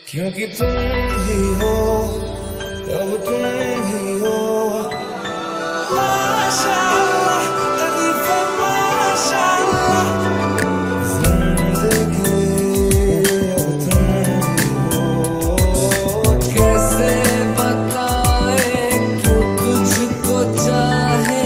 क्योंकि तुम ही हो, अब तुम ही हो। माशाअल्लाह, तरीफ़ माशाअल्लाह, ज़िंदगी अब तुम ही हो। कैसे बताए क्यों तुझको चाहे,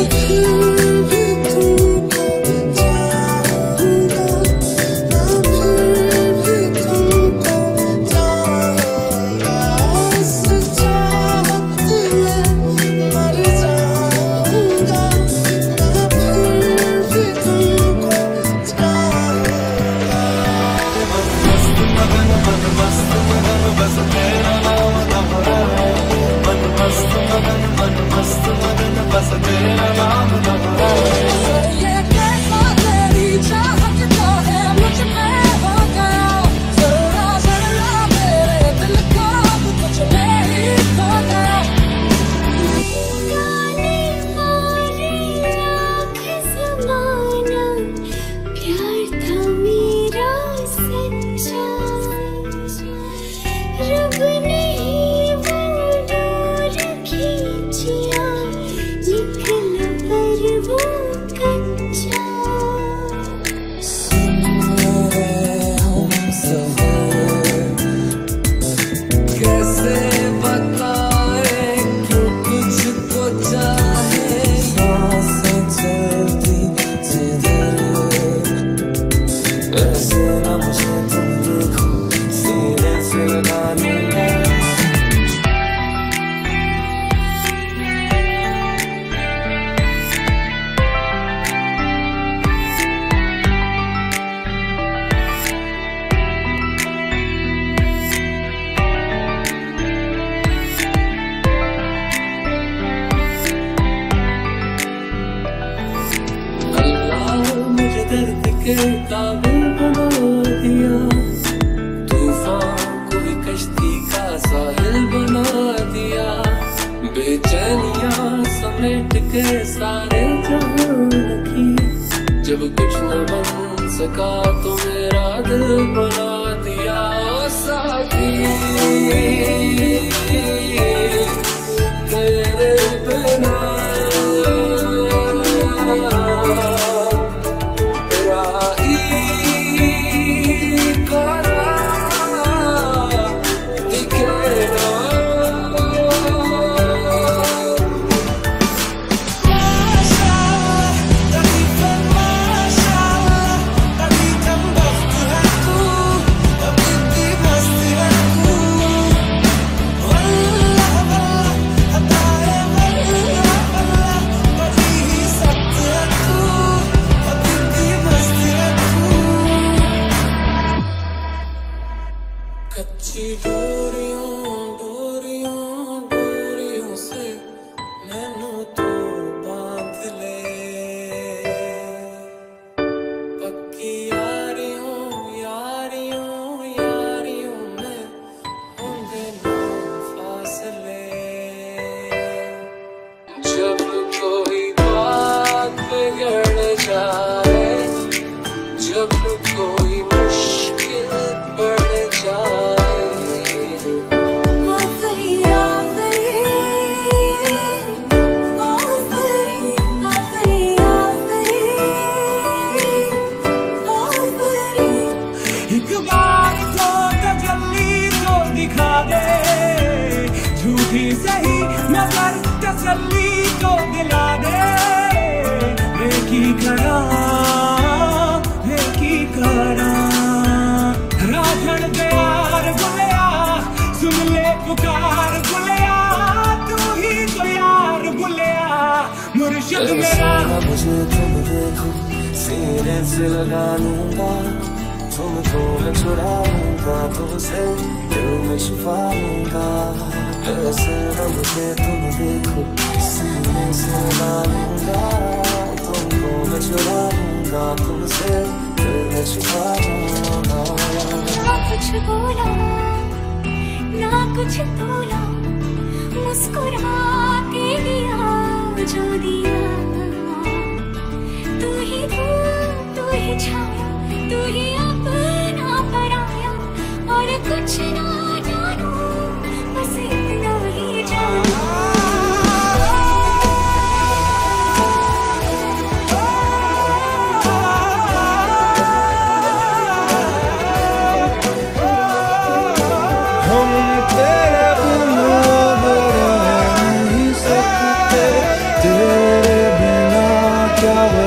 के काबिल बना दिया, तूफान को भी कश्ती का साहिल बना दिया। बेचैनियां समेट के सारे जहां रखी, जब कुछ न बन सका तो मेरा दिल बना दिया। साथी तेरे बिना कच्ची डोरियों से मैनू तो बांध ले, पक्की यारियों में होंगे ना फासले। जब कोई बात बिगड़ जाए, जब कोई मुश्किल बढ़ जाए, एक बार तो तजल्ली तो दिखा दे, झूठी सही नजर तसल्ली तो दिला दे। की करा राखण दे यार बुलिया, सुन ले पुकार बुलिया, तू ही तो यार बुलिया मुर्शिद मेरा। मुझे तुम देखो सीने से लगा लूंगा, तुमको मैं चुराऊंगा, तुमसे दिल में छुपा लूंगा। ऐसे न मुझे तुम देखो सीने से लगा लूंगा, तुमको मैं चुराऊंगा, तुमसे दिल में छुपा लूंगा। ना कुछ बोला ना कुछ तोला, मुस्कुरा के दिया जो दिया। तू ही छाया, तू ही अपना पराया, और कुछ ना shower